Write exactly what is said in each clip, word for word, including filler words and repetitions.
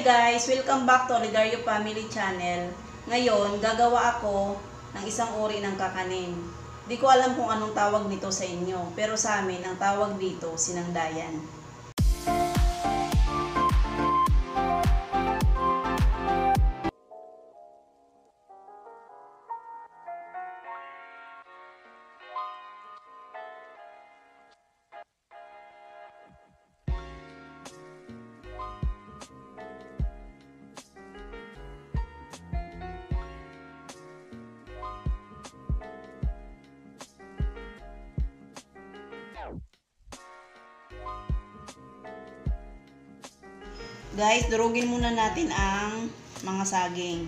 guys! Welcome back to Olegario Family Channel. Ngayon, gagawa ako ng isang uri ng kakanin. Di ko alam kung anong tawag nito sa inyo, pero sa amin, ang tawag dito, sinangdayan. Guys, durugin muna natin ang mga saging.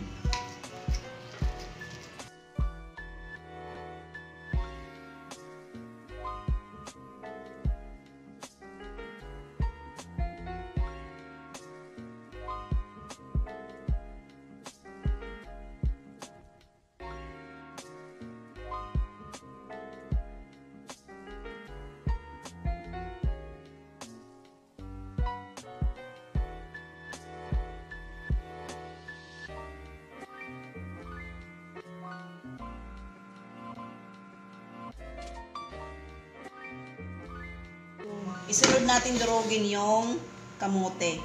Isunod natin durugin yung kamote.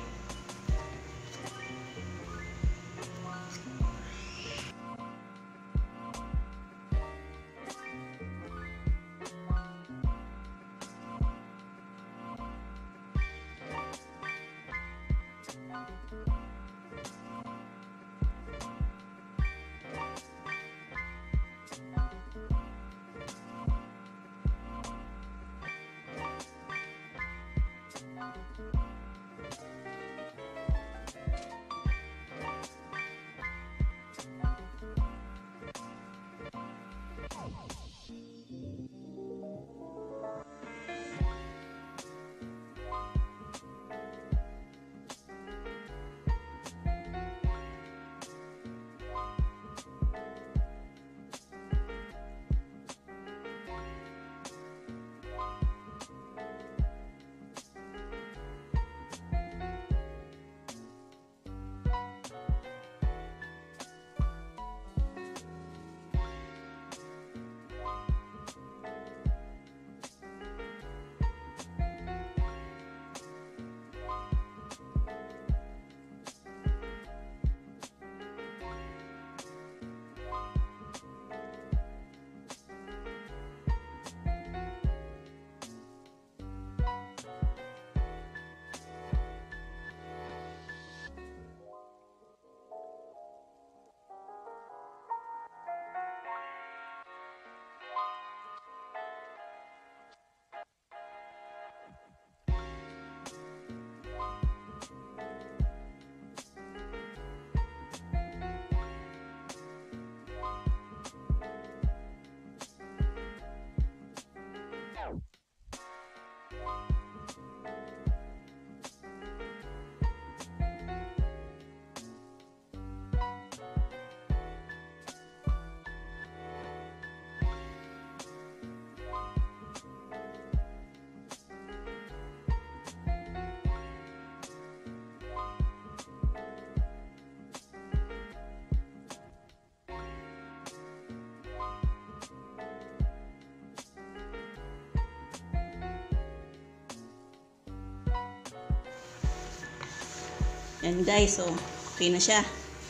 Yan guys, so okay na siya.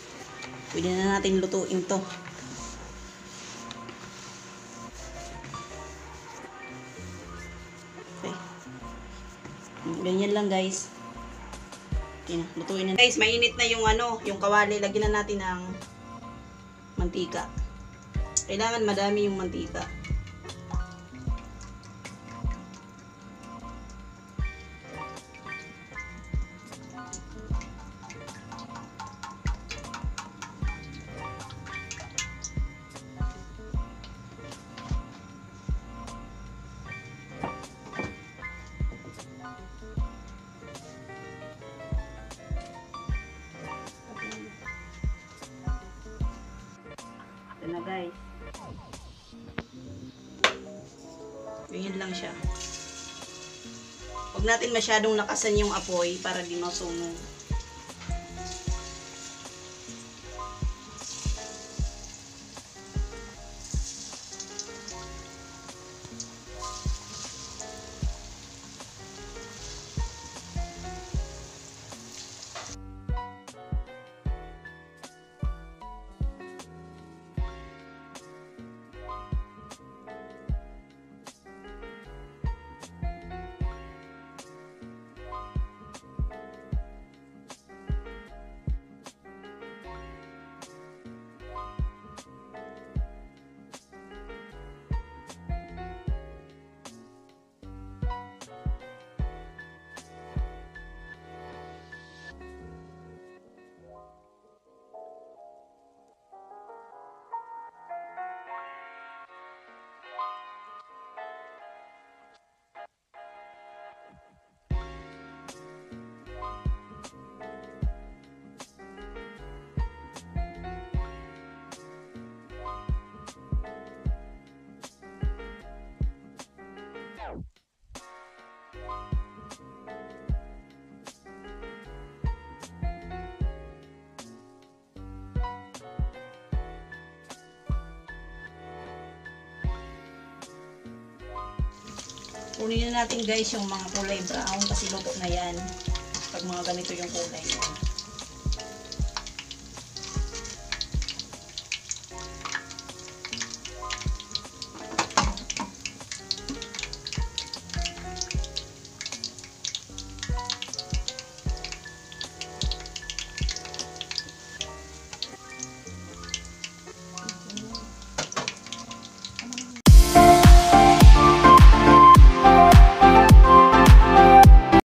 Pwede na natin lutuin to. Okay. Ganyan lang guys. Okay na, lutuin na. Guys, mainit na yung ano, yung kawali. Lagyan na natin ng mantika. Kailangan madami yung mantika. Na guys, ganyan lang siya. Huwag natin masyadong lakasan yung apoy para di masunog. Kunin na natin guys yung mga kulay brown kasi luto na yan. Pag mga ganito yung kulay.